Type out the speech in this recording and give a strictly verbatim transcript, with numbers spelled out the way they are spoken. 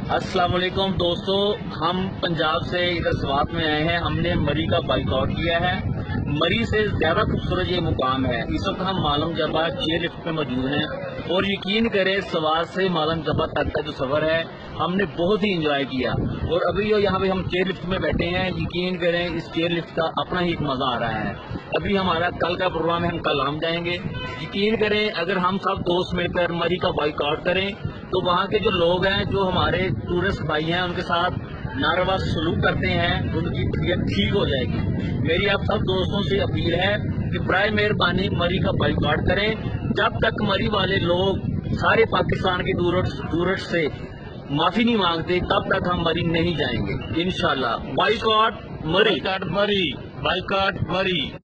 अस्सलाम वालेकुम दोस्तों, हम पंजाब से इधर स्वात में आए हैं। हमने मरी का बाइकआउट किया है। मरी से ज्यादा खूबसूरत ये मुकाम है। इस वक्त हम मालम जबा चेयर लिफ्ट में मौजूद हैं और यकीन करें स्वात से मालम जबा तक का जो सफर है हमने बहुत ही इंजॉय किया। और अभी जो यहाँ पे हम चेयर लिफ्ट में बैठे हैं, यकीन करें इस चेयर लिफ्ट का अपना ही एक मजा आ रहा है। अभी हमारा कल का प्रोग्राम है, हम कल आम जाएंगे। यकीन करें अगर हम सब दोस्त मिलकर मरी का बाइकआउट करें तो वहाँ के जो लोग हैं, जो हमारे टूरिस्ट भाई हैं, उनके साथ नारवा सलूक करते हैं, उनकी तबीयत ठीक हो जाएगी। मेरी आप सब दोस्तों से अपील है कि बराए मेहरबानी मरी का बाइकआउट करें। जब तक मरी वाले लोग सारे पाकिस्तान के टूरिस्ट से माफी नहीं मांगते तब तक हम मरी नहीं जाएंगे इंशाल्लाह। बाइकआउट मरी, बाइकआउट मरी, बाइकआउट मरी।